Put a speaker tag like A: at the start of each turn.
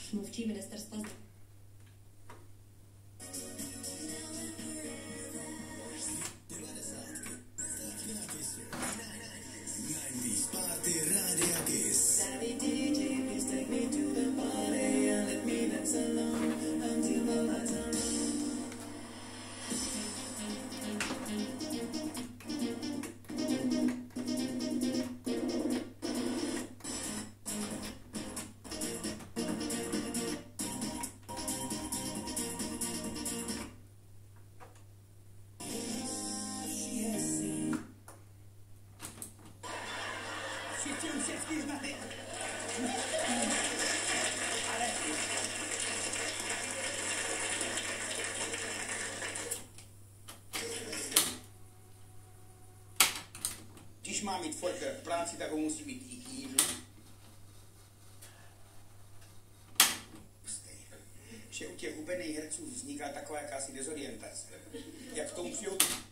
A: Mluvčí ministerstva
B: Když má mít Forker v práci, tak ho musí být i k jídlu. Že u těch hubených herců vzniká taková jakási dezorientace. Jak v tom přijou